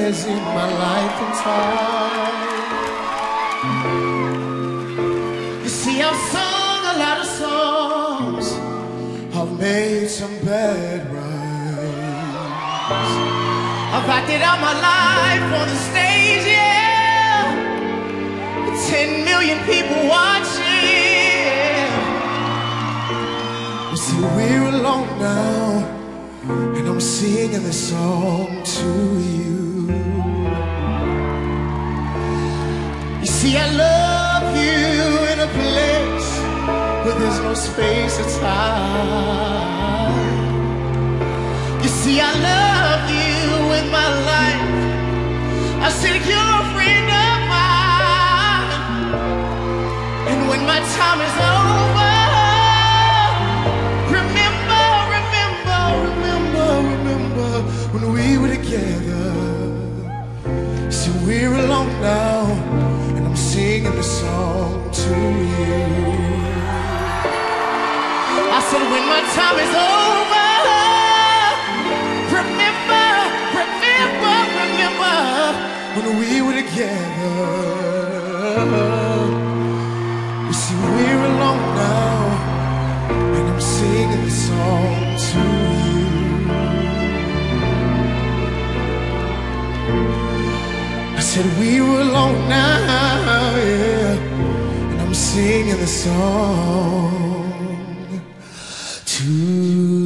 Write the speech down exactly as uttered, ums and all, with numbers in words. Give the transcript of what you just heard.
years in my life and time. You see, I've sung a lot of songs, I've made some bad rhymes, I've acted out my life on the stage, yeah, with ten million people watching. You see, we're alone now, and I'm singing this song to you. You see, I love you in a place where there's no space or time. You see, I love you with my life. I said you're a friend of mine, and when my time is over, when we were together. So we're alone now, and I'm singing this song to you. I said when my time is over, remember, remember, remember when we were together. You see, we're alone now, and I'm singing this song to you. I said we were alone now, yeah, and I'm singing the song to you.